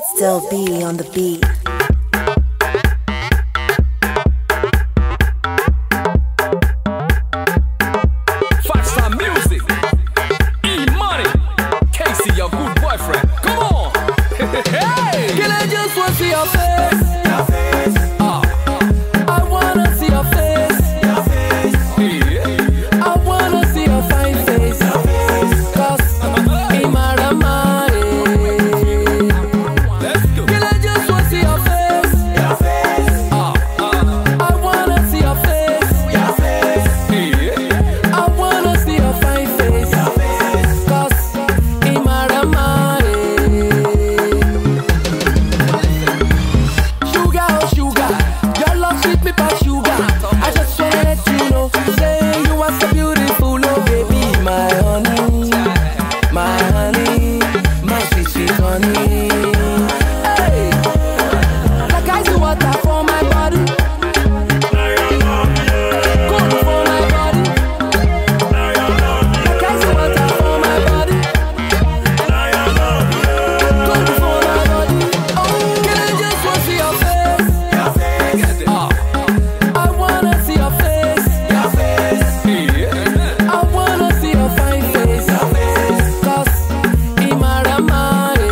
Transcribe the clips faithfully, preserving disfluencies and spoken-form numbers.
Still be on the beat. Five Star Music, E-Money, Casey, your good boyfriend. Come on, hey! Girl, I just wanna see your face. Your face. Ah. I wanna see your face. Your face. Yeah. I wanna see your fine face. Your face. Cause in my ramare. Let's go. Girl, I just wanna see your face. Your face. Ah. Ah. I wanna see your face. Your face. Yeah. I wanna see your fine face. Your face. Cause in my ramare. Sugar, oh sugar, your love sweet me past sugar. I just wanna let you know, say you are so beautiful, oh baby, my honey, my honey, my sweet sweet honey. Hey, like I see water for my body, good for my body. Like I see water for my body, good for my body. Oh, can I just wanna see your face? Your face. Ah. I wanna see your face. Your face. Yeah. I wanna see your fine face. Your face. Cause in my ramare.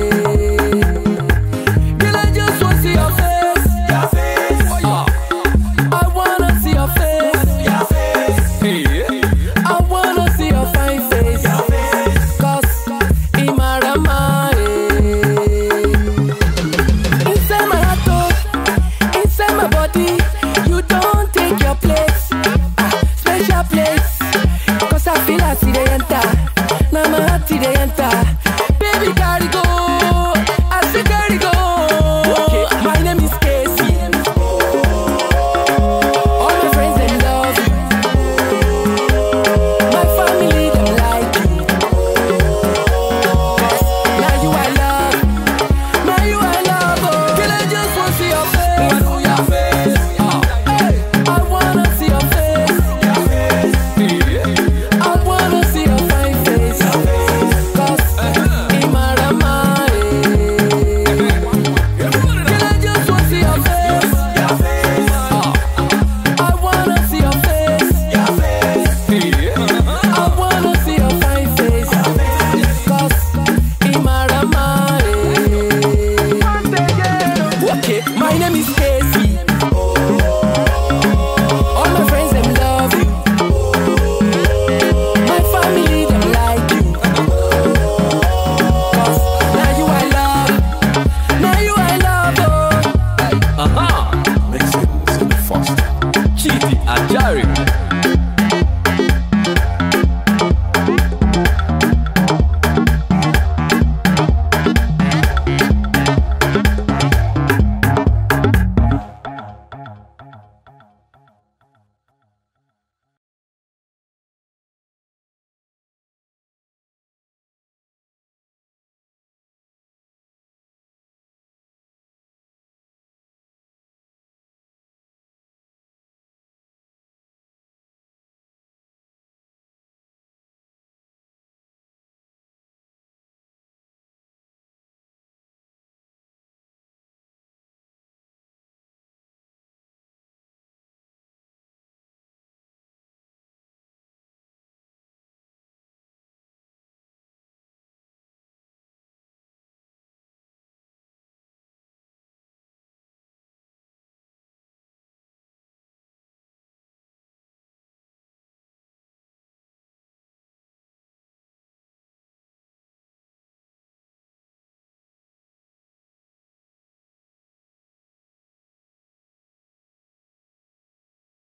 Girl, I just wanna see your face. Your face. Ah. I wanna see your face. Your face. Yeah. I wanna see your fine face. Your face. Cause in my ramare. Inside my heart, oh, inside my body, you don't take your place. Ah, special place. Cause I feel I see the enter. Now my heart see the enter. Baby, carry go. I say carry go. Okay, my name is Casey. All my friends they love you. My family them like you. Cause now you I love. Now you I love. Oh, girl, I just wanna see your face. Your face. Ah. Hey, I wanna see your face. Your face. Yeah. I wanna see your fine face. Cause in my ramare. Girl, I just wanna see your face. Your face. Ah. I wanna see your face. Your face. Yeah. I wanna see your fine face. Cause in my ramare. Okay, my name is